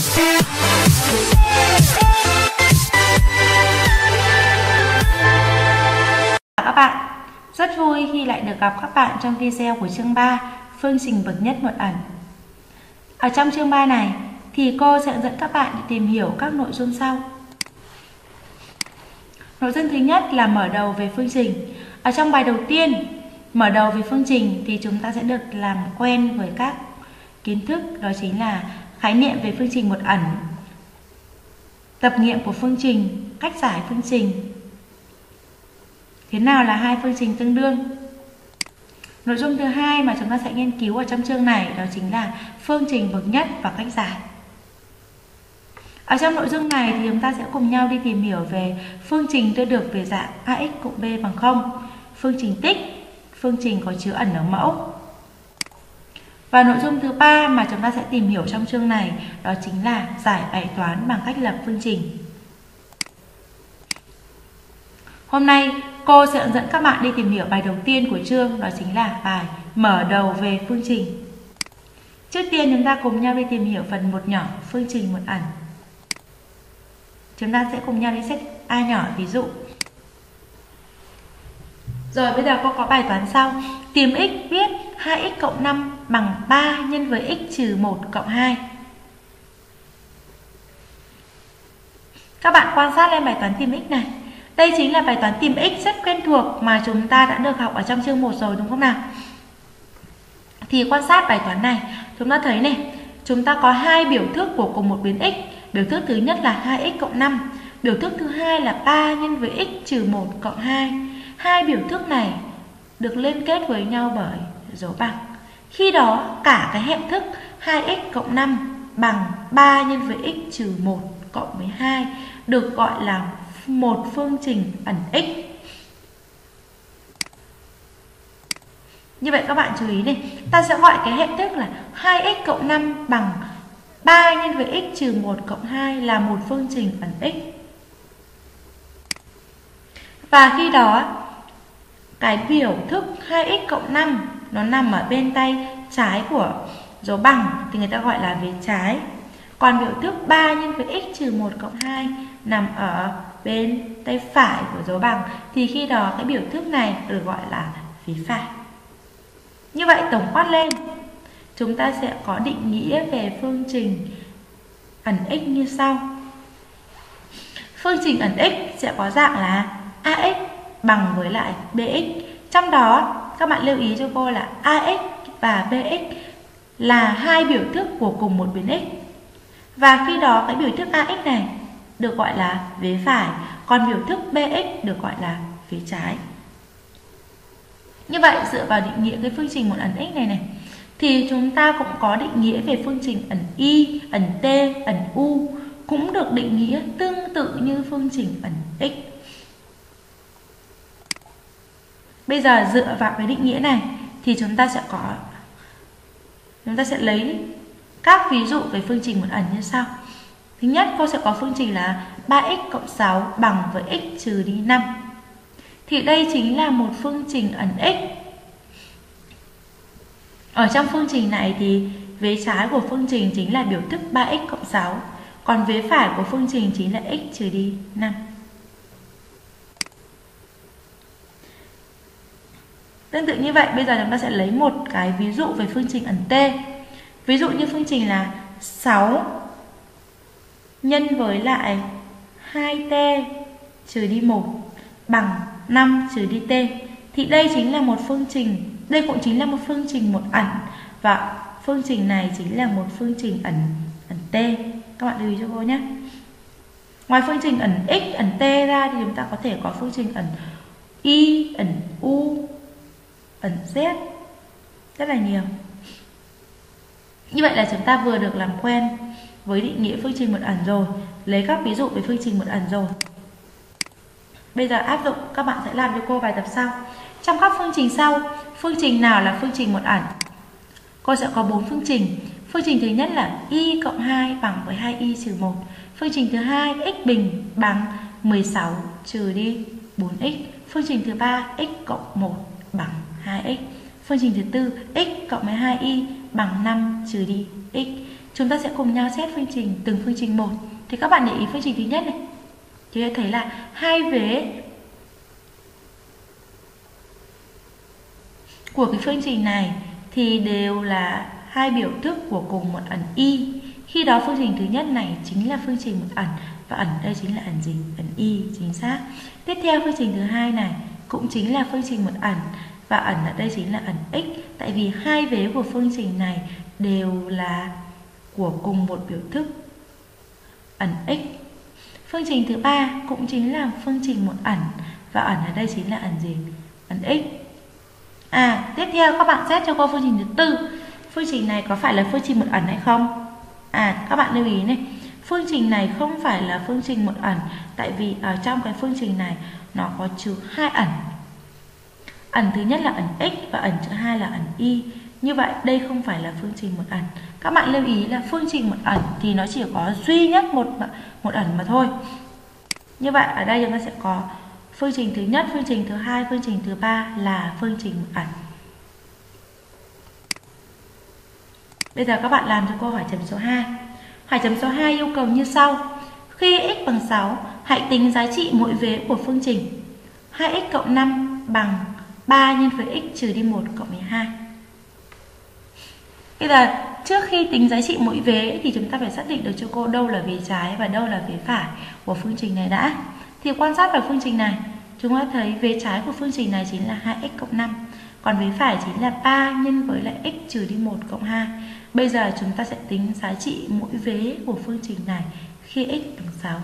Các bạn, rất vui khi lại được gặp các bạn trong video của chương 3, phương trình bậc nhất một ẩn. Ở trong chương 3 này thì cô sẽ hướng dẫn các bạn đi tìm hiểu các nội dung sau. Nội dung thứ nhất là mở đầu về phương trình. Ở trong bài đầu tiên, mở đầu về phương trình thì chúng ta sẽ được làm quen với các kiến thức, đó chính là khái niệm về phương trình một ẩn, tập nghiệm của phương trình, cách giải phương trình, thế nào là hai phương trình tương đương. Nội dung thứ hai mà chúng ta sẽ nghiên cứu ở trong chương này đó chính là phương trình bậc nhất và cách giải. Ở trong nội dung này thì chúng ta sẽ cùng nhau đi tìm hiểu về phương trình đưa được về dạng ax cộng b bằng 0, phương trình tích, phương trình có chứa ẩn ở mẫu. Và nội dung thứ ba mà chúng ta sẽ tìm hiểu trong chương này đó chính là giải bài toán bằng cách lập phương trình. Hôm nay cô sẽ hướng dẫn các bạn đi tìm hiểu bài đầu tiên của chương, đó chính là bài mở đầu về phương trình. Trước tiên chúng ta cùng nhau đi tìm hiểu phần 1 nhỏ, phương trình một ẩn. Chúng ta sẽ cùng nhau đi xét A nhỏ ví dụ. Rồi bây giờ cô có bài toán sau. Tìm x viết 2x cộng 5 bằng 3 nhân với x trừ 1 cộng 2. Các bạn quan sát lên bài toán tìm x này. Đây chính là bài toán tìm x rất quen thuộc mà chúng ta đã được học ở trong chương 1 rồi đúng không nào? Thì quan sát bài toán này, chúng ta thấy này, chúng ta có hai biểu thức của cùng một biến x. Biểu thức thứ nhất là 2x cộng 5, biểu thức thứ hai là 3 nhân với x trừ 1 cộng 2. Hai biểu thức này được liên kết với nhau bởi dấu bằng. Khi đó cả cái hệ thức 2x cộng 5 bằng 3 nhân với x trừ 1 cộng với 2 được gọi là một phương trình ẩn x. Như vậy các bạn chú ý này, ta sẽ gọi cái hệ thức là 2x cộng 5 bằng 3 nhân với x trừ 1 cộng 2 là một phương trình ẩn x. Và khi đó cái biểu thức 2x cộng 5 nó nằm ở bên tay trái của dấu bằng thì người ta gọi là vế trái. Còn biểu thức 3 nhân với x trừ 1 cộng 2 nằm ở bên tay phải của dấu bằng thì khi đó cái biểu thức này được gọi là vế phải. Như vậy tổng quát lên, chúng ta sẽ có định nghĩa về phương trình ẩn x như sau. Phương trình ẩn x sẽ có dạng là ax bằng với lại bx. Trong đó các bạn lưu ý cho cô là ax và bx là hai biểu thức của cùng một biến x. Và khi đó cái biểu thức ax này được gọi là vế phải, còn biểu thức bx được gọi là vế trái. Như vậy dựa vào định nghĩa cái phương trình một ẩn x này thì chúng ta cũng có định nghĩa về phương trình ẩn y, ẩn t, ẩn u cũng được định nghĩa tương tự như phương trình ẩn x. Bây giờ dựa vào cái định nghĩa này thì chúng ta sẽ lấy các ví dụ về phương trình một ẩn như sau. Thứ nhất, cô sẽ có phương trình là 3x cộng 6 bằng với x trừ đi 5. Thì đây chính là một phương trình ẩn x. Ở trong phương trình này thì vế trái của phương trình chính là biểu thức 3x cộng 6, còn vế phải của phương trình chính là x trừ đi 5. Tương tự như vậy, bây giờ chúng ta sẽ lấy một cái ví dụ về phương trình ẩn t. Ví dụ như phương trình là 6 nhân với lại 2t trừ đi 1 bằng 5 trừ đi t. Thì đây chính là một phương trình, đây cũng chính là một phương trình một ẩn, và phương trình này chính là một phương trình ẩn t. Các bạn lưu ý cho cô nhé. Ngoài phương trình ẩn x, ẩn t ra thì chúng ta có thể có phương trình ẩn y, ẩn u, ẩn z, rất là nhiều. Như vậy là chúng ta vừa được làm quen với định nghĩa phương trình một ẩn rồi, lấy các ví dụ về phương trình một ẩn rồi. Bây giờ áp dụng, các bạn sẽ làm cho cô bài tập sau. Trong các phương trình sau, phương trình nào là phương trình một ẩn? Cô sẽ có 4 phương trình. Phương trình thứ nhất là y cộng 2 bằng với 2y trừ 1. Phương trình thứ hai x bình bằng 16 trừ đi 4x. Phương trình thứ ba x cộng 1 bằng 2x. Phương trình thứ tư x cộng với 2y bằng 5 trừ đi x. chúng ta sẽ cùng nhau xét từng phương trình một. Thì các bạn để ý phương trình thứ nhất này, thì thấy là hai vế của cái phương trình này thì đều là hai biểu thức của cùng một ẩn y. Khi đó phương trình thứ nhất này chính là phương trình một ẩn, và ẩn đây chính là ẩn gì? Ẩn y, chính xác. Tiếp theo phương trình thứ hai này cũng chính là phương trình một ẩn, và ẩn ở đây chính là ẩn x, tại vì hai vế của phương trình này đều là của cùng một biểu thức ẩn x. Phương trình thứ ba cũng chính là phương trình một ẩn, và ẩn ở đây chính là ẩn gì? Ẩn x. Tiếp theo các bạn xét cho cô phương trình thứ tư. Phương trình này có phải là phương trình một ẩn hay không? Các bạn lưu ý này, phương trình này không phải là phương trình một ẩn, tại vì ở trong cái phương trình này nó có chứa hai ẩn. Ẩn thứ nhất là ẩn x và ẩn thứ hai là ẩn y. Như vậy đây không phải là phương trình một ẩn. Các bạn lưu ý là phương trình một ẩn thì nó chỉ có duy nhất một ẩn mà thôi. Như vậy ở đây chúng ta sẽ có phương trình thứ nhất, phương trình thứ hai, phương trình thứ ba là phương trình một ẩn. Bây giờ các bạn làm cho câu hỏi chấm số 2. Hỏi chấm số 2 yêu cầu như sau. Khi x bằng 6, hãy tính giá trị mỗi vế của phương trình 2x cộng 5 bằng 3 nhân với x trừ đi 1 cộng 12. Bây giờ trước khi tính giá trị mỗi vế thì chúng ta phải xác định được cho cô đâu là vế trái và đâu là vế phải của phương trình này đã. Thì quan sát vào phương trình này, chúng ta thấy vế trái của phương trình này chính là 2x cộng 5, còn vế phải chính là 3 nhân với lại x trừ đi 1 cộng 2. Bây giờ chúng ta sẽ tính giá trị mỗi vế của phương trình này khi x bằng 6.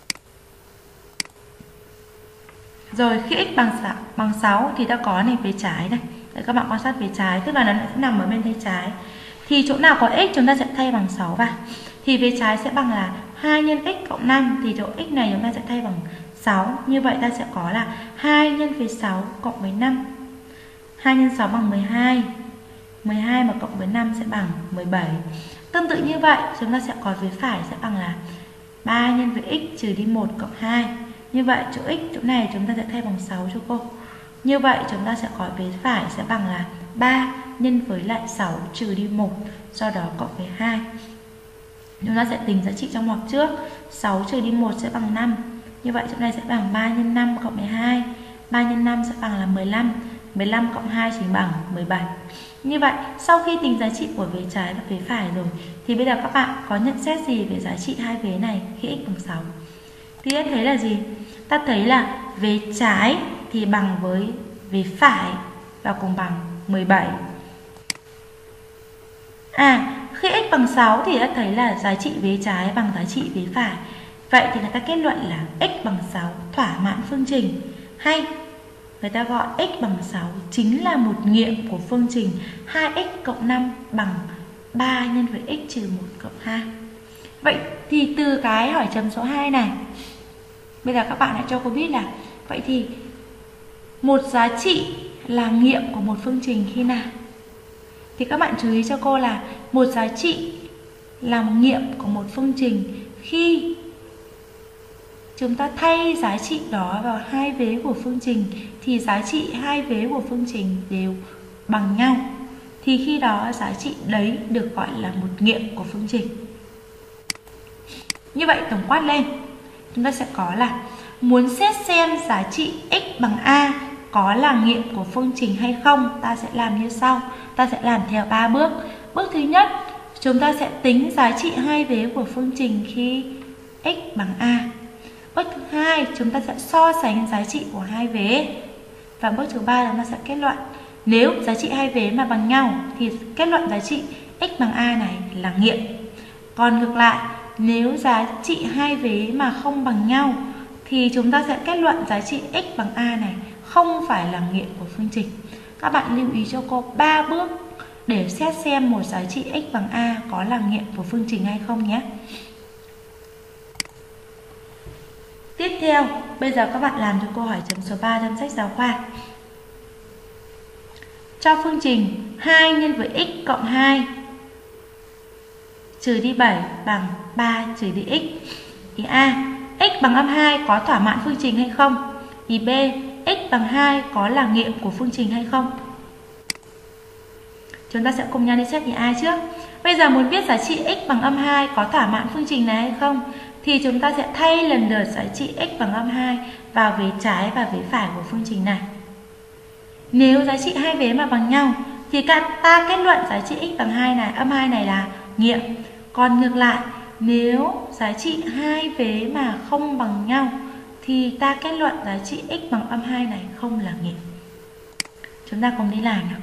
Rồi khi x bằng 6 thì ta có này vế trái này. Đấy, các bạn quan sát vế trái, tức là nó sẽ nằm ở bên tay trái. Thì chỗ nào có x chúng ta sẽ thay bằng 6 vào. Thì vế trái sẽ bằng là 2 nhân x cộng 5, thì chỗ x này chúng ta sẽ thay bằng 6. Như vậy ta sẽ có là 2 nhân với 6 cộng với 5. 2 nhân 6 bằng 12. 12 mà cộng với 5 sẽ bằng 17. Tương tự như vậy, chúng ta sẽ có vế phải sẽ bằng là 3 nhân với x trừ đi 1 cộng 2. Như vậy chỗ x chỗ này chúng ta sẽ thay bằng 6 cho cô. Như vậy chúng ta sẽ có vế phải sẽ bằng là 3 nhân với lại 6 trừ đi 1, do đó cộng với 2. Chúng ta sẽ tính giá trị trong ngoặc trước. 6 trừ đi 1 sẽ bằng 5. Như vậy chỗ này sẽ bằng 3 nhân 5 cộng 12. 3 nhân 5 sẽ bằng là 15. 15 cộng 2 chính bằng 17. Như vậy sau khi tính giá trị của vế trái và vế phải rồi thì bây giờ các bạn có nhận xét gì về giá trị hai vế này khi x bằng 6? Thì ta thấy là gì? Ta thấy là vế trái thì bằng với vế phải và cùng bằng 17. Khi x bằng 6 thì ta thấy là giá trị vế trái bằng giá trị vế phải. Vậy thì người ta kết luận là x bằng 6 thỏa mãn phương trình, hay người ta gọi x bằng 6 chính là một nghiệm của phương trình 2x cộng 5 bằng 3 nhân với x trừ 1 cộng 2. Vậy thì từ cái hỏi chấm số 2 này, bây giờ các bạn hãy cho cô biết là vậy thì một giá trị là nghiệm của một phương trình khi nào? Thì các bạn chú ý cho cô là một giá trị là nghiệm của một phương trình khi chúng ta thay giá trị đó vào hai vế của phương trình thì giá trị hai vế của phương trình đều bằng nhau. Thì khi đó giá trị đấy được gọi là một nghiệm của phương trình. Như vậy tổng quát lên, chúng ta sẽ có là muốn xét xem giá trị x bằng a có là nghiệm của phương trình hay không, ta sẽ làm như sau. Ta sẽ làm theo 3 bước. Bước thứ nhất, chúng ta sẽ tính giá trị hai vế của phương trình khi x bằng a. Bước thứ hai, chúng ta sẽ so sánh giá trị của hai vế. Và bước thứ ba, chúng ta sẽ kết luận. Nếu giá trị hai vế mà bằng nhau thì kết luận giá trị x bằng a này là nghiệm. Còn ngược lại, nếu giá trị hai vế mà không bằng nhau thì chúng ta sẽ kết luận giá trị x bằng a này không phải là nghiệm của phương trình. Các bạn lưu ý cho cô 3 bước để xét xem một giá trị x bằng a có là nghiệm của phương trình hay không nhé. Tiếp theo, bây giờ các bạn làm cho câu hỏi chấm số 3 trong sách giáo khoa. Cho phương trình 2 nhân với x cộng 2 trừ đi 7 bằng 3 trừ đi x. Ý A, x bằng âm 2 có thỏa mãn phương trình hay không? Ý B, x bằng 2 có là nghiệm của phương trình hay không? Chúng ta sẽ cùng nhau đi xét ý A trước. Bây giờ muốn biết giá trị x bằng âm 2 có thỏa mãn phương trình này hay không, thì chúng ta sẽ thay lần lượt giá trị x bằng âm 2 vào vế trái và vế phải của phương trình này. Nếu giá trị hai vế mà bằng nhau thì ta kết luận giá trị x bằng 2 này, âm 2 này là nghiệm. Còn ngược lại, nếu giá trị hai vế mà không bằng nhau thì ta kết luận giá trị x bằng âm 2 này không là nghiệm. Chúng ta cùng đi làm nào.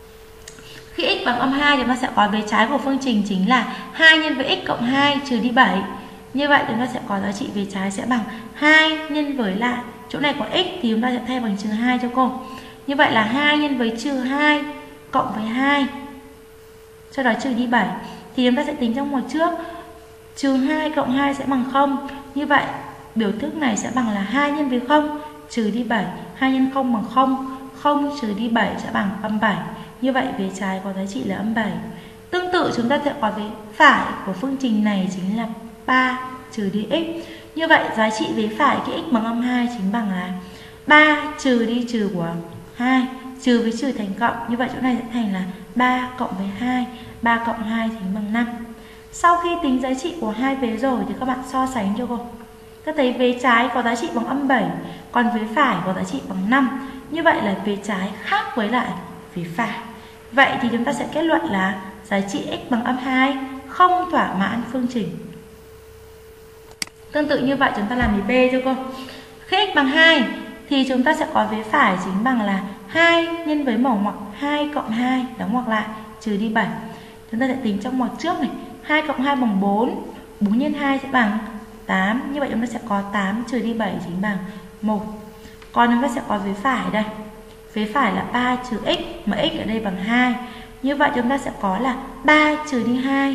Khi x bằng âm 2 thì chúng ta sẽ có vế trái của phương trình chính là 2 nhân với x cộng 2 trừ đi 7. Như vậy chúng ta sẽ có giá trị vế trái sẽ bằng 2 nhân với lại, chỗ này có x thì chúng ta sẽ thay bằng trừ 2 cho cô. Như vậy là 2 nhân với trừ 2 cộng với 2, sau đó trừ đi 7. Thì chúng ta sẽ tính trong ngoặc trước. Trừ 2 cộng 2 sẽ bằng 0. Như vậy biểu thức này sẽ bằng là 2 nhân với 0 trừ đi 7. 2 nhân 0 bằng 0. 0 trừ đi 7 sẽ bằng âm 7. Như vậy vế trái có giá trị là âm 7. Tương tự chúng ta sẽ có vế phải của phương trình này chính là 3 trừ đi x. Như vậy giá trị vế phải khi x bằng âm 2 chính bằng là 3 trừ đi trừ của 2, trừ với trừ thành cộng. Như vậy chỗ này sẽ thành là 3 cộng với 2. 3 cộng 2 chính bằng 5. Sau khi tính giá trị của hai vế rồi thì các bạn so sánh cho cô. Các thấy vế trái có giá trị bằng âm 7, còn vế phải có giá trị bằng 5. Như vậy là vế trái khác với lại vế phải. Vậy thì chúng ta sẽ kết luận là giá trị x bằng âm 2 không thỏa mãn phương trình. Tương tự như vậy chúng ta làm đề B cho cô. Khi x bằng 2 thì chúng ta sẽ có vế phải chính bằng là 2 nhân với mở ngoặc 2 cộng 2 đóng ngoặc lại trừ đi 7. Chúng ta sẽ tính trong ngoặc trước này. 2 cộng 2 bằng 4. 4 nhân 2 sẽ bằng 8. Như vậy chúng ta sẽ có 8 trừ đi 7 chính bằng 1. Còn chúng ta sẽ có vế phải đây. Vế phải là 3 trừ x, mà x ở đây bằng 2. Như vậy chúng ta sẽ có là 3 trừ đi 2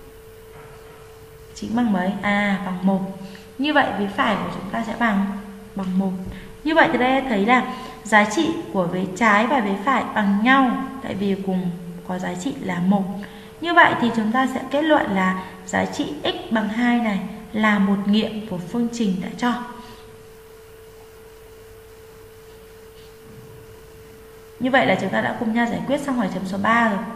chính bằng mấy? Bằng 1. Như vậy vế phải của chúng ta sẽ bằng 1. Như vậy từ đây thấy là giá trị của vế trái và vế phải bằng nhau, tại vì cùng có giá trị là 1. Như vậy thì chúng ta sẽ kết luận là giá trị x bằng 2 này là một nghiệm của phương trình đã cho. Như vậy là chúng ta đã cùng nhau giải quyết xong hỏi chấm số 3 rồi.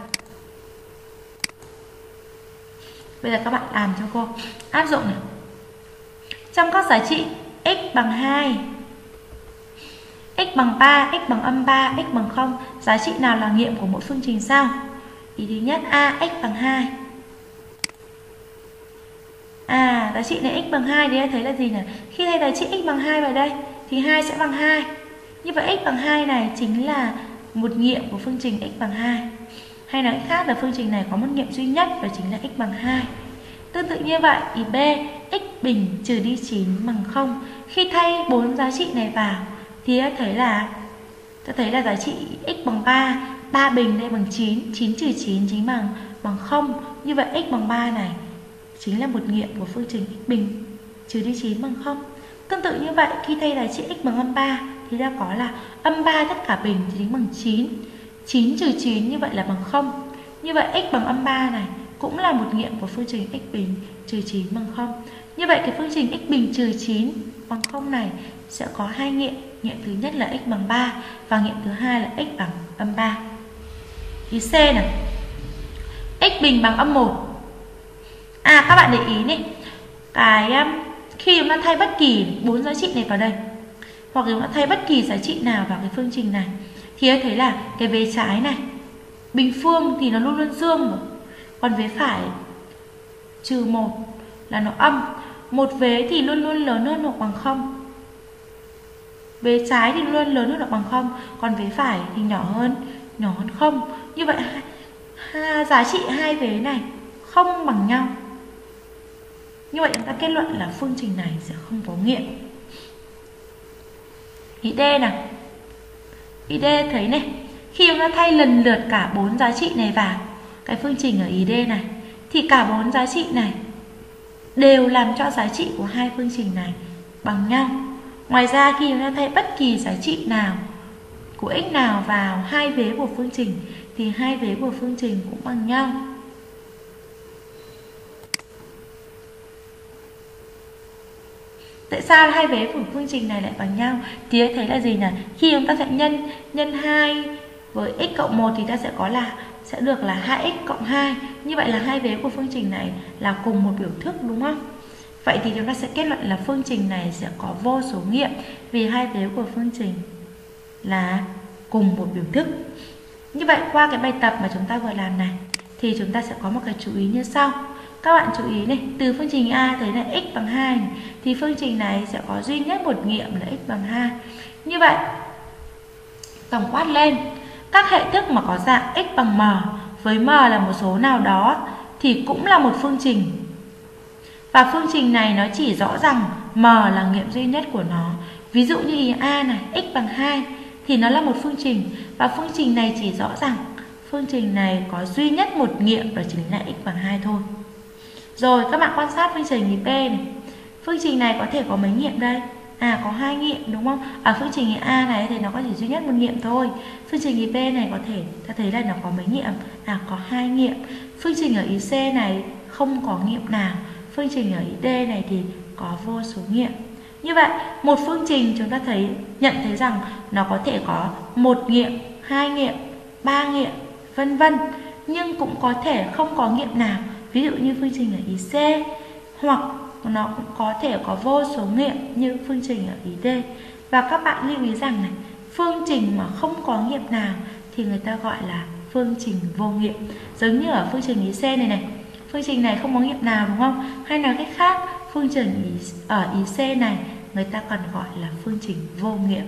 Bây giờ các bạn làm cho cô. Áp dụng này. Trong các giá trị x bằng 2, x bằng 3, x bằng âm 3, x bằng 0, giá trị nào là nghiệm của mỗi phương trình sau? Ý thứ nhất, x bằng 2. Giá trị này x bằng 2 thì thấy là gì nhỉ? Khi thay giá trị x bằng 2 vào đây thì 2 sẽ bằng 2. Như vậy x bằng 2 này chính là một nghiệm của phương trình x bằng 2. Hay nói khác là phương trình này có một nghiệm duy nhất và chính là x bằng 2. Tương tự như vậy, ý B, x bình trừ đi 9 bằng 0. Khi thay 4 giá trị này vào thì ta thấy là giá trị x bằng 3, 3 bình đây bằng 9, 9 trừ 9 chính bằng 0. Như vậy x bằng 3 này chính là một nghiệm của phương trình x bình trừ đi 9 bằng 0. Tương tự như vậy, khi thay giá trị x bằng âm 3 thì ta có là âm 3 tất cả bình thì tính bằng 9. 9 trừ 9 như vậy là bằng 0. Như vậy x bằng âm 3 này cũng là một nghiệm của phương trình x bình trừ 9 bằng 0. Như vậy cái phương trình x bình trừ 9 bằng 0 này sẽ có hai nghiệm. Nghiệm thứ nhất là x bằng 3 và nghiệm thứ hai là x bằng âm 3. Ý C này. X bình bằng âm 1. Các bạn để ý này. Khi chúng ta thay bất kỳ 4 giá trị này vào đây, hoặc chúng ta thay bất kỳ giá trị nào vào cái phương trình này, thì thấy là cái vế trái này bình phương thì nó luôn luôn dương rồi. Còn vế phải trừ 1 là nó âm. Một vế thì luôn luôn lớn hơn hoặc bằng 0. Vế trái thì luôn lớn hơn hoặc bằng 0, còn vế phải thì nhỏ hơn 0. Như vậy giá trị hai vế này không bằng nhau. Như vậy chúng ta kết luận là phương trình này sẽ không có nghiệm. Ý D nào. Ý D thấy này, khi chúng ta thay lần lượt cả 4 giá trị này vào cái phương trình ở ý D này thì cả 4 giá trị này đều làm cho giá trị của hai phương trình này bằng nhau. Ngoài ra khi chúng ta thay bất kỳ giá trị nào của x nào vào hai vế của phương trình thì hai vế của phương trình cũng bằng nhau. Tại sao hai vế của phương trình này lại bằng nhau? Thì thấy là gì nhỉ? Khi chúng ta sẽ nhân 2 với x cộng 1 thì ta sẽ sẽ được là 2x cộng 2. Như vậy là hai vế của phương trình này là cùng một biểu thức đúng không? Vậy thì chúng ta sẽ kết luận là phương trình này sẽ có vô số nghiệm vì hai vế của phương trình là cùng một biểu thức. Như vậy qua cái bài tập mà chúng ta vừa làm này thì chúng ta sẽ có một cái chú ý như sau. Các bạn chú ý này, từ phương trình A tới là x bằng 2 này, thì phương trình này sẽ có duy nhất một nghiệm là x bằng 2. Như vậy tổng quát lên, các hệ thức mà có dạng x bằng m với m là một số nào đó thì cũng là một phương trình. Và phương trình này nó chỉ rõ rằng m là nghiệm duy nhất của nó. Ví dụ như ý A này, x bằng 2 thì nó là một phương trình. Và phương trình này chỉ rõ rằng phương trình này có duy nhất một nghiệm, đó chính là x bằng 2 thôi. Rồi các bạn quan sát phương trình ý P này. Phương trình này có thể có mấy nghiệm đây? Có 2 nghiệm đúng không? Ở phương trình ý A này thì nó có chỉ duy nhất một nghiệm thôi. Phương trình ý P này có thể ta thấy là nó có mấy nghiệm? Có 2 nghiệm. Phương trình ở ý C này không có nghiệm nào. Phương trình ở ý D này thì có vô số nghiệm. Như vậy, một phương trình chúng ta nhận thấy rằng nó có thể có 1 nghiệm, 2 nghiệm, 3 nghiệm, vân vân, nhưng cũng có thể không có nghiệm nào. Ví dụ như phương trình ở ý C, hoặc nó cũng có thể có vô số nghiệm như phương trình ở ý D. Và các bạn lưu ý rằng này, phương trình mà không có nghiệm nào thì người ta gọi là phương trình vô nghiệm. Giống như ở phương trình ý C này, phương trình này không có nghiệm nào đúng không? Hay nói cách khác, phương trình ở ý C này người ta còn gọi là phương trình vô nghiệm.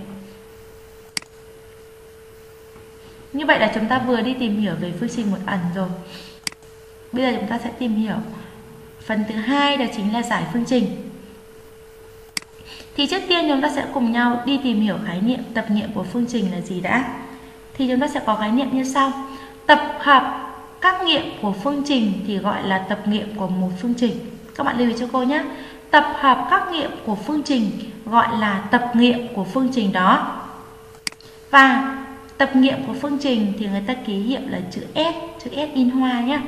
Như vậy là chúng ta vừa đi tìm hiểu về phương trình một ẩn rồi. Bây giờ chúng ta sẽ tìm hiểu phần thứ hai, đó chính là giải phương trình. Thì trước tiên chúng ta sẽ cùng nhau đi tìm hiểu khái niệm tập nghiệm của phương trình là gì đã. Thì chúng ta sẽ có khái niệm như sau. Tập hợp các nghiệm của phương trình thì gọi là tập nghiệm của một phương trình. Các bạn lưu ý cho cô nhé. Tập hợp các nghiệm của phương trình gọi là tập nghiệm của phương trình đó. Và tập nghiệm của phương trình thì người ta ký hiệu là chữ S in hoa nhé.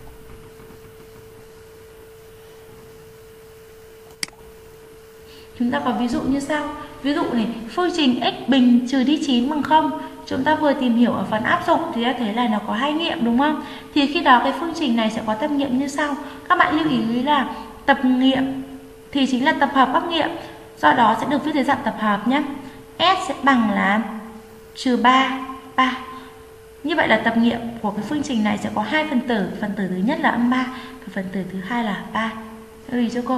Chúng ta có ví dụ như sau. Ví dụ này, phương trình x bình trừ đi 9 bằng 0. Chúng ta vừa tìm hiểu ở phần áp dụng thì đã thấy là nó có 2 nghiệm đúng không? Thì khi đó cái phương trình này sẽ có tập nghiệm như sau. Các bạn lưu ý là tập nghiệm thì chính là tập hợp các nghiệm. Do đó sẽ được viết dưới dạng tập hợp nhé. S sẽ bằng là trừ 3. Như vậy là tập nghiệm của cái phương trình này sẽ có 2 phần tử. Phần tử thứ nhất là âm 3 và phần tử thứ hai là 3. Lưu ý cho cô.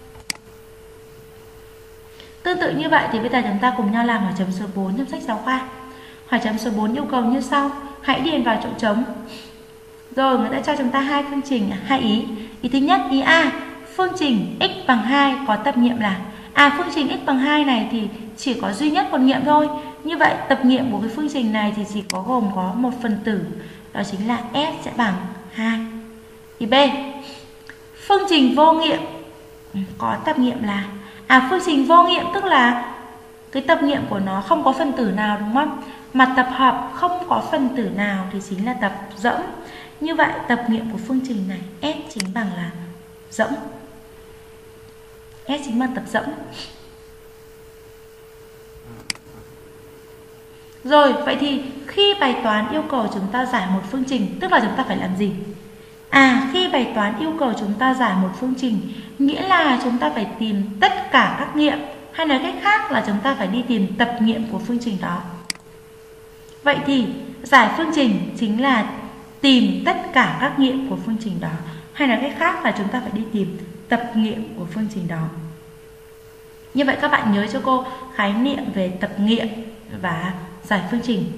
Tương tự như vậy thì bây giờ chúng ta cùng nhau làm hỏi chấm số 4 trong sách giáo khoa. Hỏi chấm số 4 yêu cầu như sau. Hãy điền vào chỗ trống. Rồi người ta cho chúng ta hai phương trình, hai ý. Ý thứ nhất, ý A, phương trình x bằng 2 có tập nghiệm là phương trình x bằng 2 này thì chỉ có duy nhất một nghiệm thôi. Như vậy tập nghiệm của cái phương trình này thì chỉ có gồm có một phần tử, đó chính là S sẽ bằng 2. Ý B, phương trình vô nghiệm có tập nghiệm là phương trình vô nghiệm tức là cái tập nghiệm của nó không có phần tử nào đúng không? Mà tập hợp không có phần tử nào thì chính là tập rỗng. Như vậy tập nghiệm của phương trình này S chính bằng là rỗng. S chính bằng tập rỗng. Rồi, vậy thì khi bài toán yêu cầu chúng ta giải một phương trình, tức là chúng ta phải làm gì? Khi bài toán yêu cầu chúng ta giải một phương trình, nghĩa là chúng ta phải tìm tất cả các nghiệm, hay nói cách khác là chúng ta phải đi tìm tập nghiệm của phương trình đó. Vậy thì giải phương trình chính là tìm tất cả các nghiệm của phương trình đó, hay nói cách khác là chúng ta phải đi tìm tập nghiệm của phương trình đó. Như vậy các bạn nhớ cho cô khái niệm về tập nghiệm và giải phương trình.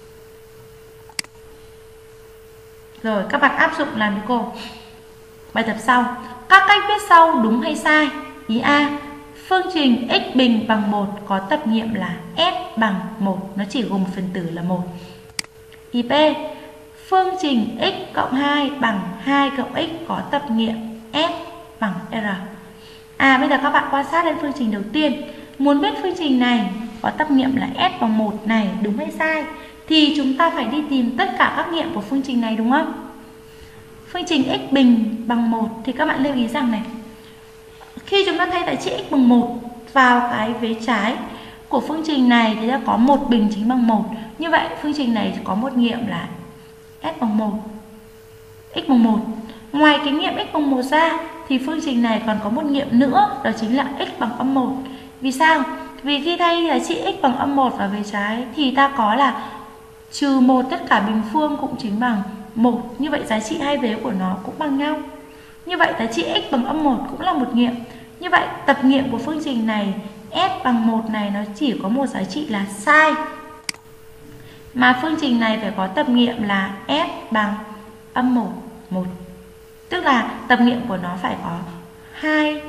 Rồi các bạn áp dụng làm cho cô. Bài tập sau. Các cách viết sau đúng hay sai? Ý A, phương trình x bình bằng 1 có tập nghiệm là S bằng 1. Nó chỉ gồm một phần tử là 1. Ý B, phương trình x cộng 2 bằng 2 cộng x có tập nghiệm S bằng R. Bây giờ các bạn quan sát lên phương trình đầu tiên. Muốn biết phương trình này có tập nghiệm là S bằng 1 này đúng hay sai thì chúng ta phải đi tìm tất cả các nghiệm của phương trình này đúng không? Phương trình x bình bằng 1 thì các bạn lưu ý rằng này, khi chúng ta thay tại chữ x bằng 1 vào cái vế trái của phương trình này thì đã có một bình chính bằng 1. Như vậy phương trình này có một nghiệm là S bằng 1. X bằng 1. Ngoài cái nghiệm x bằng 1 ra thì phương trình này còn có một nghiệm nữa, đó chính là x bằng âm 1. Vì sao? Vì khi thay giá trị x bằng âm 1 vào vế trái thì ta có là trừ 1 tất cả bình phương cũng chính bằng 1. Như vậy giá trị hai vế của nó cũng bằng nhau. Như vậy giá trị x bằng âm 1 cũng là một nghiệm. Như vậy tập nghiệm của phương trình này s bằng 1 này nó chỉ có một giá trị là sai. Mà phương trình này phải có tập nghiệm là s bằng âm 1, 1. Tức là tập nghiệm của nó phải có hai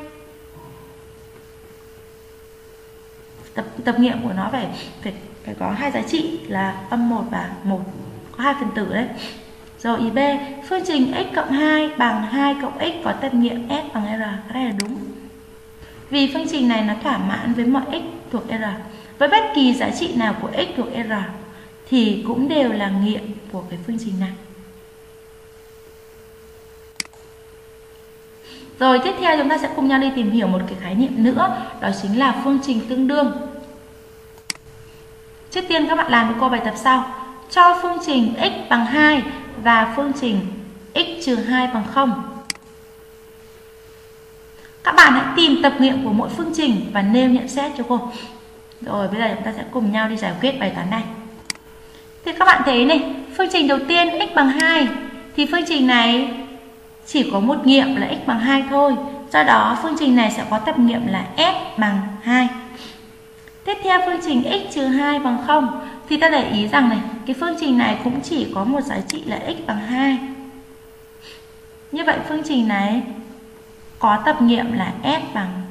tập nghiệm của nó phải có hai giá trị là âm 1 và 1. Có hai phần tử đấy. Rồi ý B, phương trình x cộng 2 bằng 2 cộng x có tập nghiệm s bằng r. Cái này là đúng. Vì phương trình này nó thỏa mãn với mọi x thuộc r. Với bất kỳ giá trị nào của x thuộc r thì cũng đều là nghiệm của cái phương trình này. Rồi tiếp theo chúng ta sẽ cùng nhau đi tìm hiểu một cái khái niệm nữa, đó chính là phương trình tương đương. Trước tiên các bạn làm với cô bài tập sau. Cho phương trình x bằng 2 và phương trình x trừ 2 bằng 0. Các bạn hãy tìm tập nghiệm của mỗi phương trình và nêu nhận xét cho cô. Rồi bây giờ chúng ta sẽ cùng nhau đi giải quyết bài toán này. Thì các bạn thấy này, phương trình đầu tiên x bằng 2 thì phương trình này chỉ có một nghiệm là x bằng 2 thôi. Do đó phương trình này sẽ có tập nghiệm là s bằng 2. Tiếp theo phương trình x trừ 2 bằng 0 thì ta để ý rằng này, cái phương trình này cũng chỉ có một giá trị là x bằng 2. Như vậy phương trình này có tập nghiệm là s bằng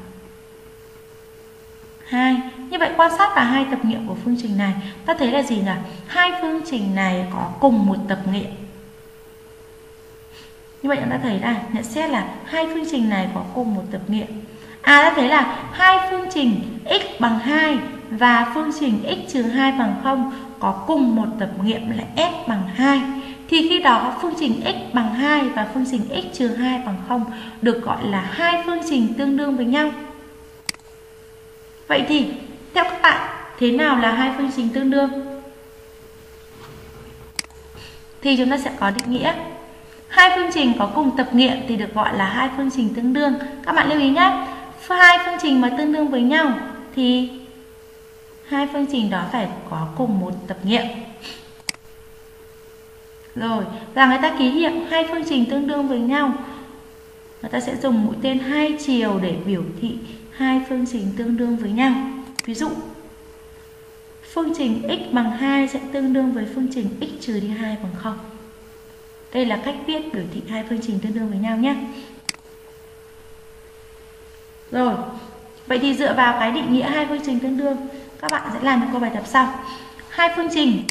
2. Như vậy quan sát cả hai tập nghiệm của phương trình này, ta thấy là gì nhỉ? Hai phương trình này có cùng một tập nghiệm. Như vậy chúng ta thấy là nhận xét là hai phương trình này có cùng một tập nghiệm. Ta thấy là hai phương trình x bằng 2 và phương trình x trừ 2 bằng 0 có cùng một tập nghiệm là s bằng 2. Thì khi đó phương trình x bằng 2 và phương trình x trừ 2 bằng 0 được gọi là hai phương trình tương đương với nhau. Vậy thì theo các bạn, thế nào là hai phương trình tương đương? Thì chúng ta sẽ có định nghĩa. Hai phương trình có cùng tập nghiệm thì được gọi là hai phương trình tương đương. Các bạn lưu ý nhé, hai phương trình mà tương đương với nhau thì hai phương trình đó phải có cùng một tập nghiệm. Rồi, và người ta ký hiệu hai phương trình tương đương với nhau, người ta sẽ dùng mũi tên hai chiều để biểu thị hai phương trình tương đương với nhau. Ví dụ, phương trình x bằng 2 sẽ tương đương với phương trình x trừ đi 2 bằng 0. Đây là cách viết biểu thị hai phương trình tương đương với nhau nhé. Rồi, vậy thì dựa vào cái định nghĩa hai phương trình tương đương, các bạn sẽ làm một câu bài tập sau. Hai phương trình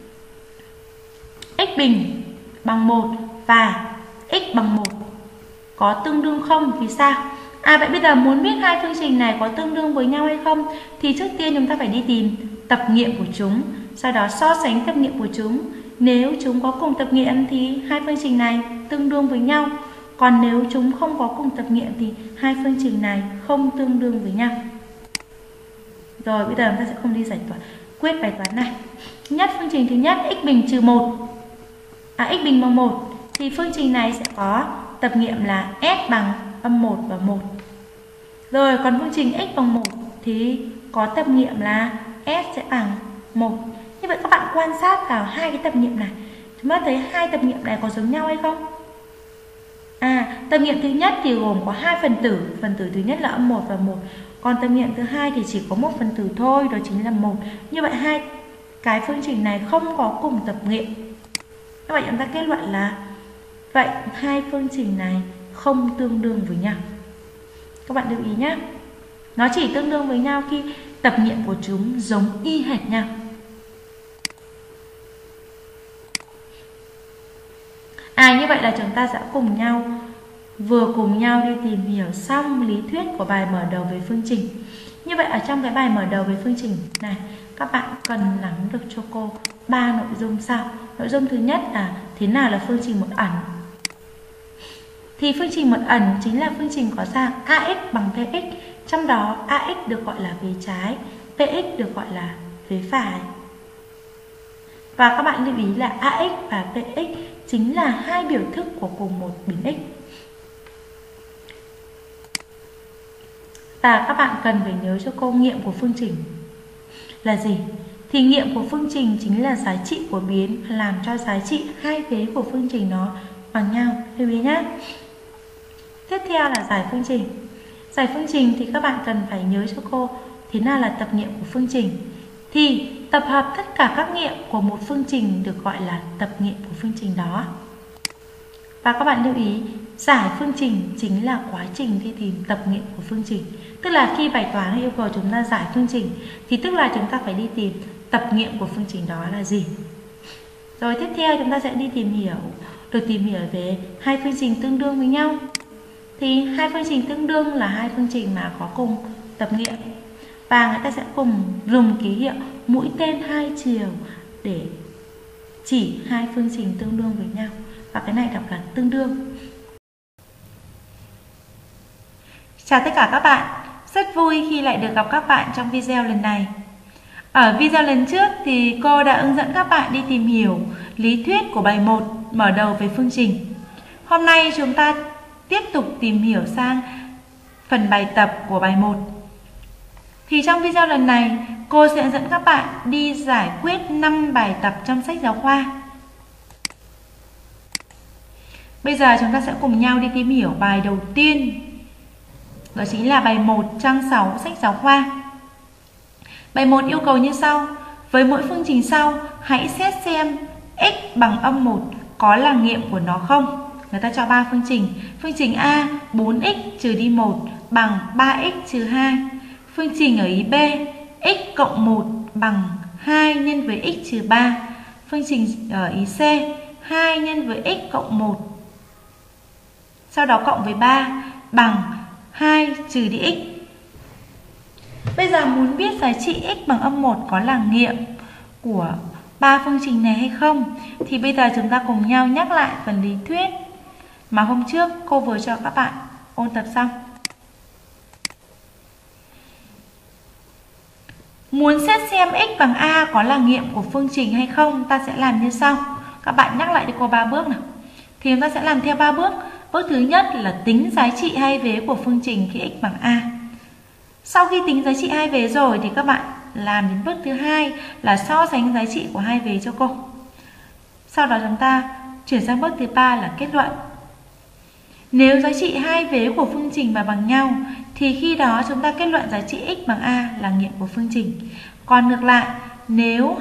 x bình bằng 1 và x bằng 1 có tương đương không? Vì sao? Vậy bây giờ muốn biết hai phương trình này có tương đương với nhau hay không thì trước tiên chúng ta phải đi tìm tập nghiệm của chúng, sau đó so sánh tập nghiệm của chúng. Nếu chúng có cùng tập nghiệm thì hai phương trình này tương đương với nhau. Còn nếu chúng không có cùng tập nghiệm thì hai phương trình này không tương đương với nhau. Rồi bây giờ chúng ta sẽ cùng đi giải quyết bài toán này. Nhất phương trình thứ nhất x bình trừ 1, x bình bằng 1 thì phương trình này sẽ có tập nghiệm là s bằng âm 1 và 1. Rồi còn phương trình x bằng 1 thì có tập nghiệm là s sẽ bằng 1. Như vậy các bạn quan sát vào hai cái tập nghiệm này, chúng ta thấy hai tập nghiệm này có giống nhau hay không? Tập nghiệm thứ nhất thì gồm có hai phần tử thứ nhất là âm 1 và 1. Còn tập nghiệm thứ hai thì chỉ có một phần tử thôi, đó chính là 1. Như vậy hai cái phương trình này không có cùng tập nghiệm. Như vậy chúng ta kết luận là vậy hai phương trình này không tương đương với nhau. Các bạn lưu ý nhé, nó chỉ tương đương với nhau khi tập nghiệm của chúng giống y hệt nhau. Như vậy là chúng ta sẽ cùng nhau đi tìm hiểu xong lý thuyết của bài mở đầu về phương trình. Như vậy ở trong cái bài mở đầu về phương trình này, các bạn cần nắm được cho cô 3 nội dung sau. Nội dung thứ nhất là thế nào là phương trình một ẩn. Thì phương trình một ẩn chính là phương trình có dạng ax bằng bx, trong đó ax được gọi là vế trái, bx được gọi là vế phải. Và các bạn lưu ý là AX và BX chính là hai biểu thức của cùng một bình x. Và các bạn cần phải nhớ cho cô nghiệm của phương trình là gì? Thì nghiệm của phương trình chính là giá trị của biến làm cho giá trị hai vế của phương trình nó bằng nhau. Lưu ý nhé. Tiếp theo là giải phương trình. Giải phương trình thì các bạn cần phải nhớ cho cô thế nào là tập nghiệm của phương trình. Thì tập hợp tất cả các nghiệm của một phương trình được gọi là tập nghiệm của phương trình đó. Và các bạn lưu ý, giải phương trình chính là quá trình đi tìm tập nghiệm của phương trình. Tức là khi bài toán yêu cầu chúng ta giải phương trình thì tức là chúng ta phải đi tìm tập nghiệm của phương trình đó là gì. Rồi tiếp theo chúng ta sẽ đi tìm hiểu về hai phương trình tương đương với nhau. Thì hai phương trình tương đương là hai phương trình mà có cùng tập nghiệm. Và người ta sẽ cùng dùng ký hiệu mũi tên hai chiều để chỉ hai phương trình tương đương với nhau. Và cái này đọc là tương đương. Chào tất cả các bạn. Rất vui khi lại được gặp các bạn trong video lần này. Ở video lần trước thì cô đã hướng dẫn các bạn đi tìm hiểu lý thuyết của bài 1 mở đầu về phương trình. Hôm nay chúng ta tiếp tục tìm hiểu sang phần bài tập của bài 1. Thì trong video lần này, cô sẽ dẫn các bạn đi giải quyết 5 bài tập trong sách giáo khoa. Bây giờ chúng ta sẽ cùng nhau đi tìm hiểu bài đầu tiên. Đó chính là bài 1 trang 6 sách giáo khoa. Bài 1 yêu cầu như sau. Với mỗi phương trình sau, hãy xét xem x bằng âm 1 có là nghiệm của nó không. Người ta cho 3 phương trình. Phương trình A 4x trừ đi 1 bằng 3x trừ 2. Phương trình ở ý B x cộng 1 bằng 2 nhân với x trừ 3. Phương trình ở ý C 2 nhân với x cộng 1. Sau đó cộng với 3 bằng 2 trừ đi x. Bây giờ muốn biết giá trị x bằng âm 1 có là nghiệm của 3 phương trình này hay không, thì bây giờ chúng ta cùng nhau nhắc lại phần lý thuyết mà hôm trước cô vừa cho các bạn ôn tập xong. Muốn xét xem x bằng a có là nghiệm của phương trình hay không, ta sẽ làm như sau. Các bạn nhắc lại cho cô 3 bước nào. Thì chúng ta sẽ làm theo 3 bước. Bước thứ nhất là tính giá trị hai vế của phương trình khi x bằng a. Sau khi tính giá trị hai vế rồi thì các bạn làm đến bước thứ hai là so sánh giá trị của hai vế cho cô. Sau đó chúng ta chuyển sang bước thứ ba là kết luận. Nếu giá trị hai vế của phương trình mà bằng nhau thì khi đó chúng ta kết luận giá trị x bằng a là nghiệm của phương trình. Còn ngược lại, nếu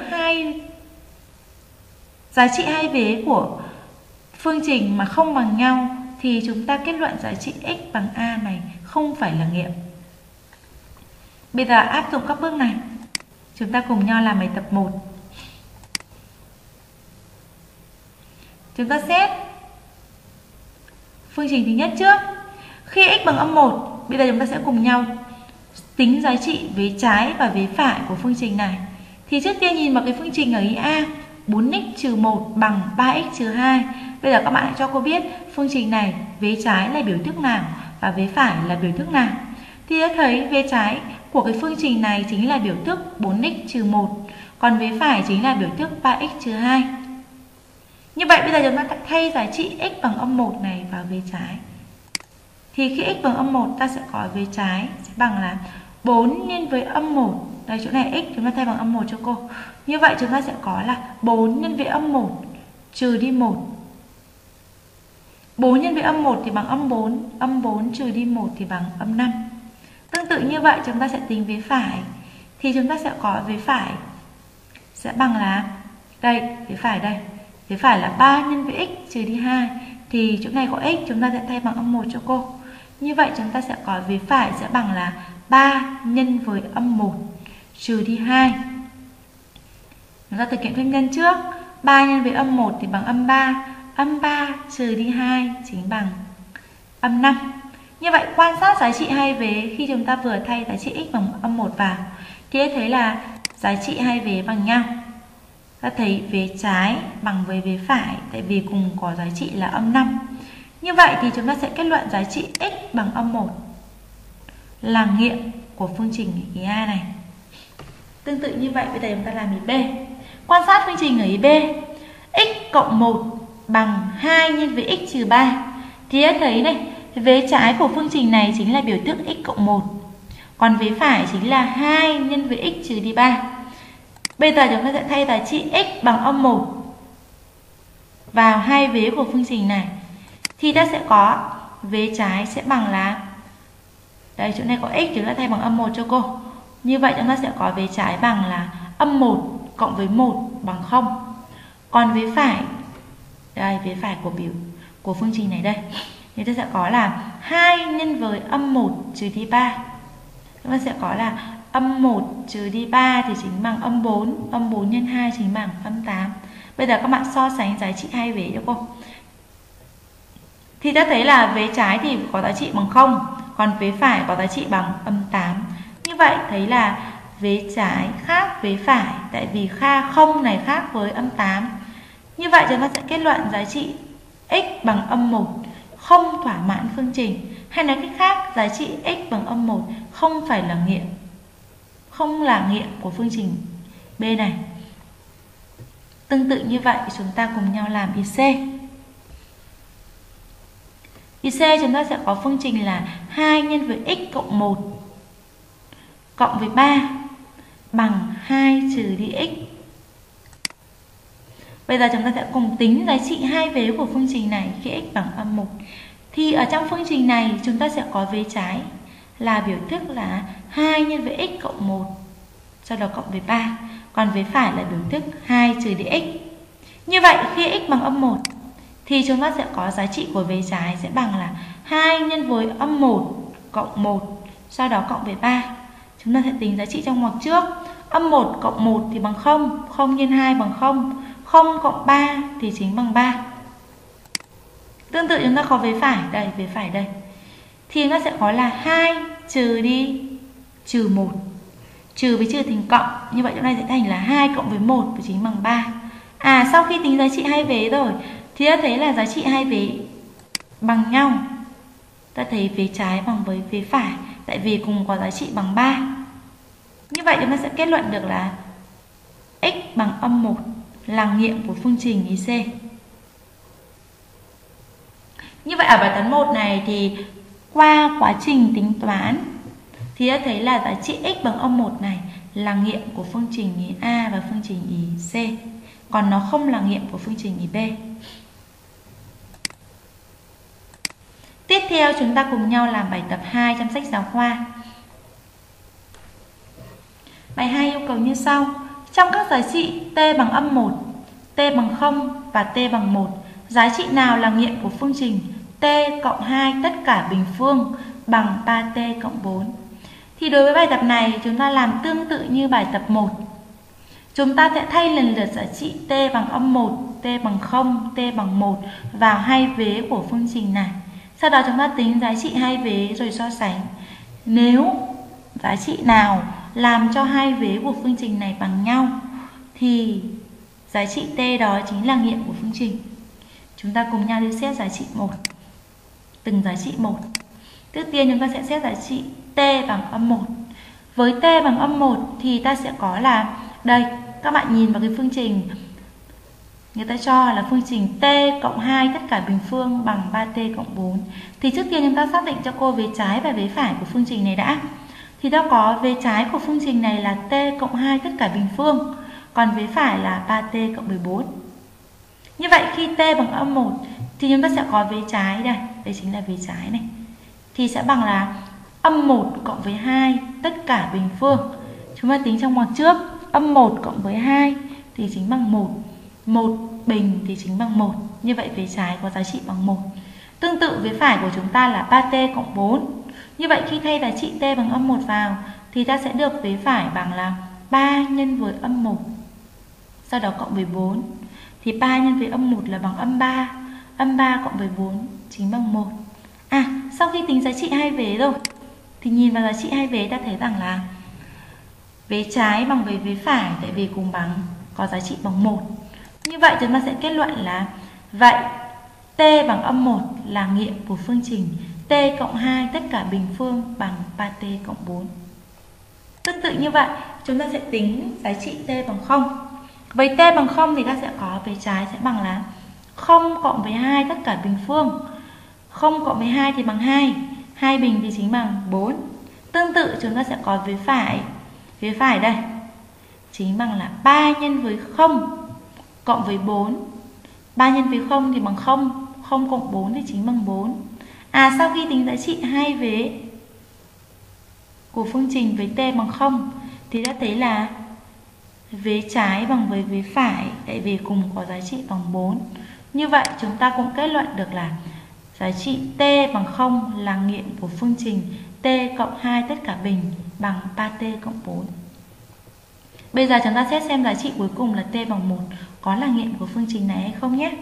giá trị hai vế của phương trình mà không bằng nhau thì chúng ta kết luận giá trị x bằng a này không phải là nghiệm. Bây giờ áp dụng các bước này. Chúng ta cùng nhau làm bài tập 1. Chúng ta xét phương trình thứ nhất trước. Khi x bằng âm 1, bây giờ chúng ta sẽ cùng nhau tính giá trị vế trái và vế phải của phương trình này. Thì trước tiên nhìn vào cái phương trình ở ý A, 4x trừ 1 bằng 3x trừ 2. Bây giờ các bạn hãy cho cô biết phương trình này vế trái là biểu thức nào và vế phải là biểu thức nào. Thì đã thấy vế trái của cái phương trình này chính là biểu thức 4x trừ 1, còn vế phải chính là biểu thức 3x trừ 2. Như vậy bây giờ chúng ta thay giá trị x bằng âm 1 này vào vế trái. Thì khi x bằng âm 1 ta sẽ có vế trái sẽ bằng là 4 nhân với âm 1. Đây chỗ này x chúng ta thay bằng âm 1 cho cô. Như vậy chúng ta sẽ có là 4 nhân với âm 1 trừ đi 1. 4 nhân với âm 1 thì bằng âm 4 trừ đi 1 thì bằng âm 5. Tương tự như vậy chúng ta sẽ tính vế phải. Thì chúng ta sẽ có vế phải sẽ bằng là đây, vế phải đây. Vế phải là 3 nhân với x trừ đi 2. Thì chỗ này có x chúng ta sẽ thay bằng âm 1 cho cô. Như vậy chúng ta sẽ có vế phải sẽ bằng là 3 nhân với âm 1 trừ đi 2. Chúng ta thực hiện phép nhân trước. 3 nhân với âm 1 thì bằng âm 3. Âm 3 trừ đi 2 chính bằng âm 5. Như vậy quan sát giá trị hai vế khi chúng ta vừa thay giá trị x bằng âm 1 vào thì thấy là giá trị hai vế bằng nhau. Ta thấy vế trái bằng với vế phải tại vì cùng có giá trị là âm 5. Như vậy thì chúng ta sẽ kết luận giá trị x bằng âm 1 là nghiệm của phương trình ý A này. Tương tự như vậy bây giờ chúng ta làm ý B. Quan sát phương trình ở ý B. X cộng 1 bằng 2 nhân với x trừ 3. Thì đã thấy này, vế trái của phương trình này chính là biểu thức x cộng 1. Còn vế phải chính là 2 nhân với x trừ đi 3. Bây giờ chúng ta sẽ thay giá trị x bằng âm 1 vào hai vế của phương trình này. Thì ta sẽ có vế trái sẽ bằng là, đây chỗ này có x, chúng ta thay bằng âm 1 cho cô. Như vậy chúng ta sẽ có vế trái bằng là âm 1 cộng với 1 bằng 0. Còn vế phải, đây vế phải của phương trình này đây, thì ta sẽ có là 2 nhân với âm 1 trừ đi 3. Chúng ta sẽ có là âm 1 trừ đi 3 thì chính bằng âm 4. Âm 4 nhân 2 chính bằng âm 8. Bây giờ các bạn so sánh giá trị hai vế cho cô. Thì ta thấy là vế trái thì có giá trị bằng 0, còn vế phải có giá trị bằng âm 8. Như vậy thấy là vế trái khác vế phải, tại vì 0 này khác với âm 8. Như vậy chúng ta sẽ kết luận giá trị x bằng âm 1 không thỏa mãn phương trình. Hay nói cách khác, giá trị x bằng âm 1 không phải là nghiệm, không là nghiệm của phương trình B này. Tương tự như vậy, chúng ta cùng nhau làm ý C. Ý C chúng ta sẽ có phương trình là 2 nhân với x cộng 1 cộng với 3 bằng 2 trừ đi x. Bây giờ chúng ta sẽ cùng tính giá trị hai vế của phương trình này khi x bằng âm 1. Thì ở trong phương trình này chúng ta sẽ có vế trái là biểu thức là 2 nhân với x cộng 1, sau đó cộng với 3. Còn vế phải là biểu thức 2 trừ đi x. Như vậy khi x bằng âm 1 thì chúng ta sẽ có giá trị của vế trái sẽ bằng là 2 nhân với âm 1 cộng 1, sau đó cộng với 3. Chúng ta sẽ tính giá trị trong ngoặc trước. Âm 1 cộng 1 thì bằng 0, 0 nhân 2 bằng 0, 0 cộng 3 thì chính bằng 3. Tương tự chúng ta có vế phải, đây vế phải đây. Thì nó sẽ có là 2 trừ đi trừ 1. Trừ với trừ thành cộng, như vậy chỗ này sẽ thành là 2 cộng với 1 thì chính bằng 3. Sau khi tính giá trị hai vế rồi thì ta thấy là giá trị hai vế bằng nhau. Ta thấy vế trái bằng với vế phải, tại vì cùng có giá trị bằng 3. Như vậy chúng ta sẽ kết luận được là x bằng âm 1 là nghiệm của phương trình ý C. Như vậy ở bài toán 1 này thì qua quá trình tính toán thì ta thấy là giá trị x bằng âm 1 này là nghiệm của phương trình ý A và phương trình ý C, còn nó không là nghiệm của phương trình ý B. Tiếp theo chúng ta cùng nhau làm bài tập 2 trong sách giáo khoa. Bài 2 yêu cầu như sau. Trong các giá trị t bằng âm 1, t bằng 0 và t bằng 1, giá trị nào là nghiệm của phương trình t cộng 2 tất cả bình phương bằng 3t cộng 4? Thì đối với bài tập này chúng ta làm tương tự như bài tập 1. Chúng ta sẽ thay lần lượt giá trị t bằng âm 1, t bằng 0, t bằng 1 vào hai vế của phương trình này. Sau đó chúng ta tính giá trị hai vế rồi so sánh. Nếu giá trị nào làm cho hai vế của phương trình này bằng nhau thì giá trị t đó chính là nghiệm của phương trình. Chúng ta cùng nhau đi xét giá trị 1. Từng giá trị 1. Trước tiên chúng ta sẽ xét giá trị t bằng âm 1. Với t bằng âm 1 thì ta sẽ có là, đây, các bạn nhìn vào cái phương trình, người ta cho là phương trình t cộng 2 tất cả bình phương bằng 3t cộng 4. Thì trước tiên chúng ta xác định cho cô vế trái và vế phải của phương trình này đã. Thì ta có vế trái của phương trình này là t cộng 2 tất cả bình phương, còn vế phải là 3t cộng 14. Như vậy khi t bằng âm 1 thì chúng ta sẽ có vế trái đây, đây chính là vế trái này, thì sẽ bằng là âm 1 cộng với 2 tất cả bình phương. Chúng ta tính trong ngoặc trước, âm 1 cộng với 2 thì chính bằng 1, 1 bình thì chính bằng 1. Như vậy vế trái có giá trị bằng 1. Tương tự vế phải của chúng ta là 3t cộng 4. Như vậy khi thay giá trị t bằng âm 1 vào thì ta sẽ được vế phải bằng là 3 nhân với âm 1, sau đó cộng với 4. Thì 3 nhân với âm 1 là bằng âm 3. Âm 3 cộng với 4 chính bằng 1. Sau khi tính giá trị hai vế rồi thì nhìn vào giá trị hai vế ta thấy rằng là vế trái bằng với vế phải, tại vì cùng bằng có giá trị bằng 1. Như vậy chúng ta sẽ kết luận là vậy t bằng âm 1 là nghiệm của phương trình t cộng 2 tất cả bình phương bằng 3t cộng 4. Tương tự như vậy chúng ta sẽ tính giá trị t bằng 0. Với t bằng 0 thì ta sẽ có vế trái sẽ bằng là 0 cộng với 2 tất cả bình phương. 0 cộng với 2 thì bằng 2, 2 bình thì chính bằng 4. Tương tự chúng ta sẽ có vế phải. Vế phải đây chính bằng là 3 nhân với 0 cộng với 4. 3 nhân với 0 thì bằng 0, 0 cộng 4 thì chính bằng 4. Sau khi tính giá trị hai vế của phương trình với t bằng 0 thì đã thấy là vế trái bằng với vế phải, tại vì cùng có giá trị bằng 4. Như vậy chúng ta cũng kết luận được là giá trị t bằng 0 là nghiệm của phương trình t cộng 2 tất cả bình bằng 3t cộng 4. Bây giờ chúng ta xét xem giá trị cuối cùng là t bằng 1 có là nghiệm của phương trình này hay không nhé.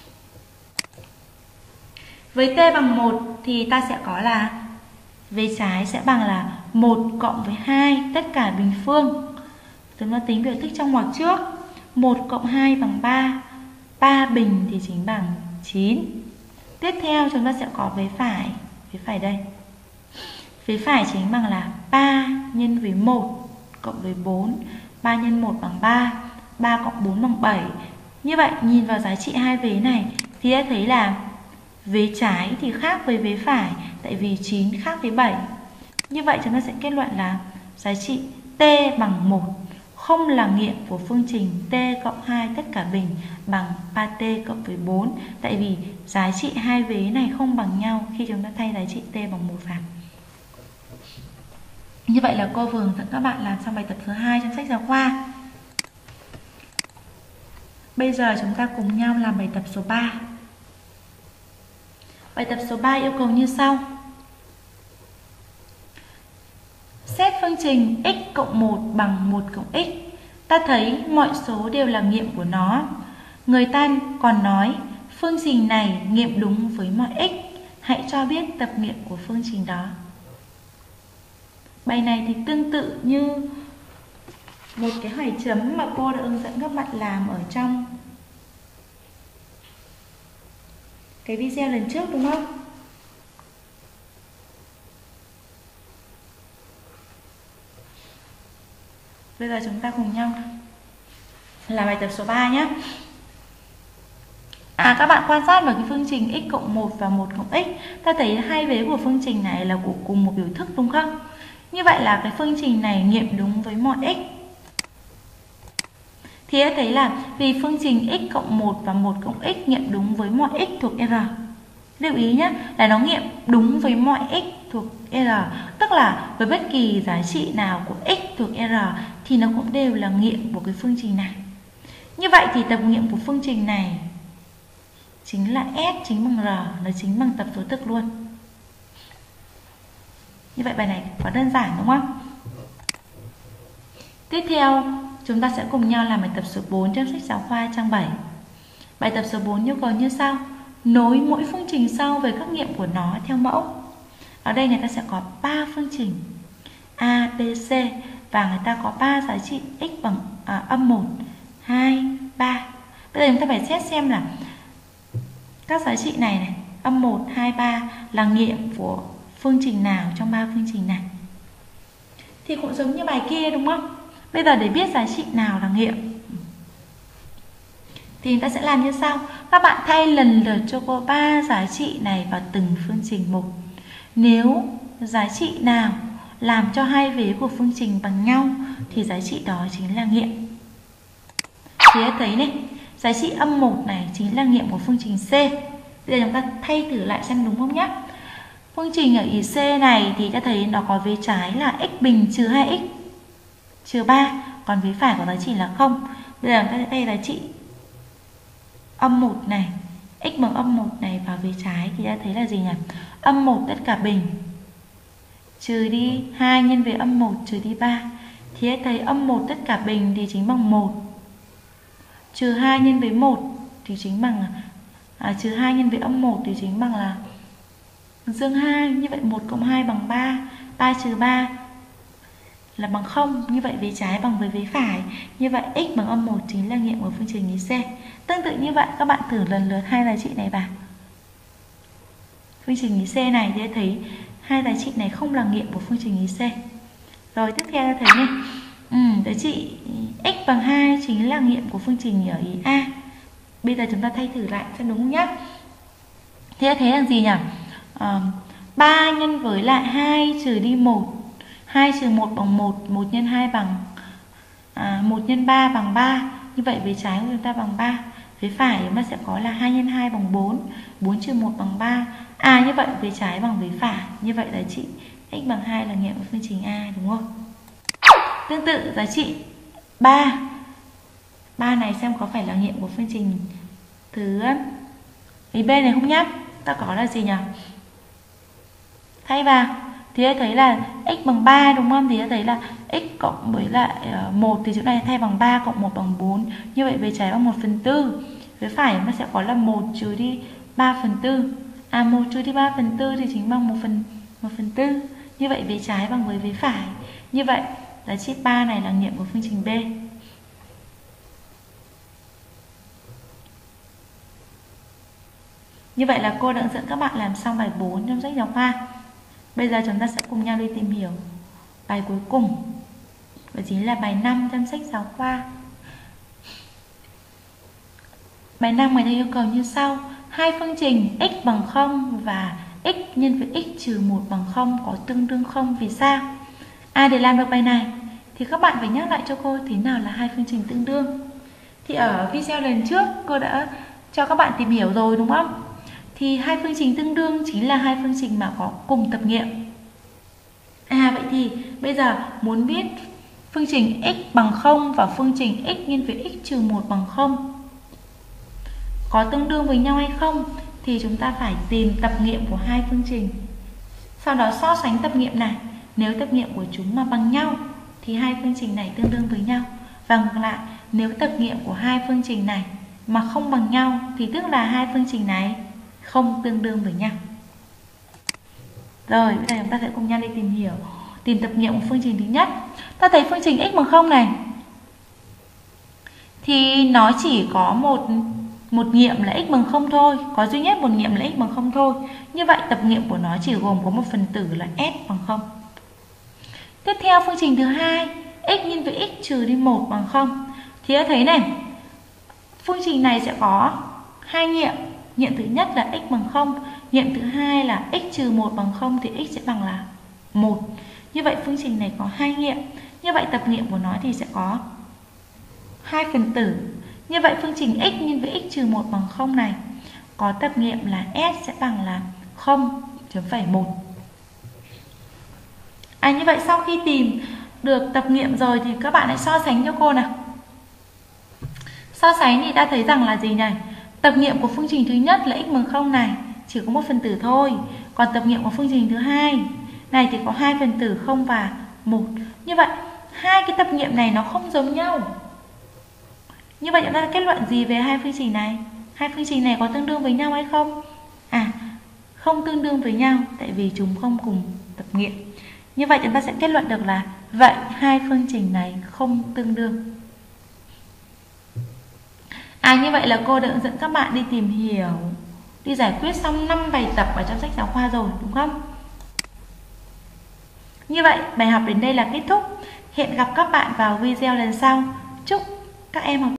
Với t bằng 1 thì ta sẽ có là vế trái sẽ bằng là 1 cộng với 2 tất cả bình phương. Chúng ta tính biểu thức trong ngoặc trước. 1 cộng 2 bằng 3, 3 bình thì chính bằng 9. Tiếp theo chúng ta sẽ có vế phải đây. Vế phải chính bằng là 3 nhân với 1 cộng với 4. 3 nhân 1 bằng 3, 3 cộng 4 bằng 7. Như vậy nhìn vào giá trị hai vế này thì đã thấy là vế trái thì khác với vế phải, tại vì 9 khác với 7. Như vậy chúng ta sẽ kết luận là giá trị t bằng 1 không là nghiệm của phương trình t cộng 2 tất cả bình bằng 3t cộng với 4, tại vì giá trị hai vế này không bằng nhau khi chúng ta thay giá trị t bằng 1 vào. Như vậy là cô vừa hướng dẫn các bạn làm xong bài tập số 2 trong sách giáo khoa. Bây giờ chúng ta cùng nhau làm bài tập số 3. Bài tập số 3 yêu cầu như sau. Xét phương trình x cộng 1 bằng 1 cộng x. Ta thấy mọi số đều là nghiệm của nó. Người ta còn nói phương trình này nghiệm đúng với mọi x. Hãy cho biết tập nghiệm của phương trình đó. Bài này thì tương tự như một cái hỏi chấm mà cô đã hướng dẫn các bạn làm ở trong cái video lần trước, đúng không? Bây giờ chúng ta cùng nhau làm bài tập số 3 nhé. Các bạn quan sát vào cái phương trình x cộng 1 và 1 cộng x. Ta thấy hai vế của phương trình này là của cùng một biểu thức, đúng không? Như vậy là cái phương trình này nghiệm đúng với mọi x. Thì ta thấy là vì phương trình x cộng 1 và 1 cộng x nghiệm đúng với mọi x thuộc R. Lưu ý nhé, là nó nghiệm đúng với mọi x thuộc R. Tức là với bất kỳ giá trị nào của x thuộc R thì nó cũng đều là nghiệm của cái phương trình này. Như vậy thì tập nghiệm của phương trình này chính là S chính bằng R, nó chính bằng tập số thực luôn. Như vậy bài này quá đơn giản, đúng không? Tiếp theo chúng ta sẽ cùng nhau làm bài tập số 4 trong sách giáo khoa trang 7. Bài tập số 4 yêu cầu như sau. Nối mỗi phương trình sau về các nghiệm của nó theo mẫu. Ở đây người ta sẽ có 3 phương trình A, B, C và người ta có 3 giá trị x bằng âm 1, 2, 3. Bây giờ chúng ta phải xét xem là các giá trị này âm 1, 2, 3 là nghiệm của phương trình nào trong 3 phương trình này. Thì cũng giống như bài kia, đúng không? Bây giờ để biết giá trị nào là nghiệm thì chúng ta sẽ làm như sau. Các bạn thay lần lượt cho cô 3 giá trị này vào từng phương trình một. Nếu giá trị nào làm cho hai vế của phương trình bằng nhau thì giá trị đó chính là nghiệm. Thì ta thấy này, giá trị âm 1 này chính là nghiệm của phương trình C. Bây giờ chúng ta thay thử lại xem đúng không nhé. Phương trình ở ý C này thì ta thấy nó có vế trái là x bình trừ 2x trừ 3, còn vế phải có giá trị là 0. Bây giờ chúng ta sẽ thay giá trị âm 1 này, x bằng âm 1 này vào vế trái thì ta thấy là gì nhỉ? Âm 1 tất cả bình trừ đi 2 nhân với âm 1 trừ đi 3. Thì ta thấy âm 1 tất cả bình thì chính bằng 1. Trừ 2 nhân với 1 thì chính bằng trừ 2 nhân với âm 1 thì chính bằng là dương 2. Như vậy 1 cộng 2 bằng 3, 3 trừ 3 là bằng 0. Như vậy vế trái bằng với vế phải. Như vậy x bằng âm 1 chính là nghiệm của phương trình ý C. Tương tự như vậy các bạn thử lần lượt hai giá trị này vào phương trình ý C này thì thấy hai giá trị này không là nghiệm của phương trình ý C. Rồi tiếp theo ta thấy này, Đấy chị, x bằng 2 chính là nghiệm của phương trình ở ý A. Bây giờ chúng ta thay thử lại xem đúng không nhá. Thế thấy là gì nhỉ? 3 nhân với lại 2 trừ đi 1. 2 trừ 1 bằng 1, 1 nhân 2 bằng 1 nhân 3 bằng 3. Như vậy vế trái của chúng ta bằng 3. Vế phải chúng ta sẽ có là 2 nhân 2 bằng 4, 4 trừ 1 bằng 3. Như vậy vế trái bằng vế phải. Như vậy giá trị x bằng 2 là nghiệm của phương trình A, đúng không? Tương tự giá trị 3 này xem có phải là nghiệm của phương trình thứ ý B này không nhá. Ta có là gì nhỉ? Thay vào thì ta thấy là x bằng 3 đúng không? Thì ta thấy là x cộng với lại 1 thì chỗ này thay bằng 3 cộng 1 bằng 4. Như vậy vế trái bằng 1/4. Vế phải chúng ta sẽ có là 1 trừ đi 3/4. 1 trừ đi 3/4 thì chính bằng 1/4. Như vậy vế trái bằng với vế phải. Như vậy giá trị 3 này là nghiệm của phương trình B. Như vậy là cô đã hướng dẫn các bạn làm xong bài 4 trong sách giáo khoa. Bây giờ chúng ta sẽ cùng nhau đi tìm hiểu bài cuối cùng. Đó chính là bài 5 trong sách giáo khoa. Bài 5 người ta yêu cầu như sau. Hai phương trình x bằng 0 và x nhân với x trừ 1 bằng 0 có tương đương 0 vì sao? Để làm được bài này thì các bạn phải nhắc lại cho cô thế nào là hai phương trình tương đương. Thì ở video lần trước cô đã cho các bạn tìm hiểu rồi đúng không? Thì hai phương trình tương đương chính là hai phương trình mà có cùng tập nghiệm. Vậy thì bây giờ muốn biết phương trình x bằng 0 và phương trình x nhân với x trừ 1 bằng 0 có tương đương với nhau hay không thì chúng ta phải tìm tập nghiệm của hai phương trình. Sau đó so sánh tập nghiệm này. Nếu tập nghiệm của chúng mà bằng nhau thì hai phương trình này tương đương với nhau. Và ngược lại, nếu tập nghiệm của hai phương trình này mà không bằng nhau thì tức là hai phương trình này không tương đương với nhau. Rồi, bây giờ chúng ta sẽ cùng nhau đi tìm tập nghiệm của phương trình thứ nhất. Ta thấy phương trình x bằng 0 này thì nó chỉ có một nghiệm là x bằng 0 thôi, có duy nhất một nghiệm là x bằng 0 thôi. Như vậy tập nghiệm của nó chỉ gồm có một phần tử là s bằng 0. Tiếp theo phương trình thứ hai, x nhân với x trừ đi 1 bằng 0. Thì ta thấy này, phương trình này sẽ có hai nghiệm. Nghiệm thứ nhất là x bằng 0, nghiệm thứ hai là x trừ 1 bằng 0 thì x sẽ bằng là 1. Như vậy phương trình này có hai nghiệm. Như vậy tập nghiệm của nó thì sẽ có hai phần tử. Như vậy phương trình x nhân với x trừ 1 bằng 0 này có tập nghiệm là s sẽ bằng là 0.1. Như vậy sau khi tìm được tập nghiệm rồi thì các bạn hãy so sánh cho cô nào. So sánh thì đã thấy rằng là gì này? Tập nghiệm của phương trình thứ nhất là x bằng 0 này chỉ có một phần tử thôi. Còn tập nghiệm của phương trình thứ hai này thì có hai phần tử 0 và 1. Như vậy hai cái tập nghiệm này nó không giống nhau. Như vậy chúng ta kết luận gì về hai phương trình này? Hai phương trình này có tương đương với nhau hay không? Không tương đương với nhau tại vì chúng không cùng tập nghiệm. Như vậy chúng ta sẽ kết luận được là vậy hai phương trình này không tương đương. Như vậy là cô đã hướng dẫn các bạn đi tìm hiểu, đi giải quyết xong 5 bài tập ở trong sách giáo khoa rồi đúng không? Như vậy bài học đến đây là kết thúc. Hẹn gặp các bạn vào video lần sau. Chúc các em học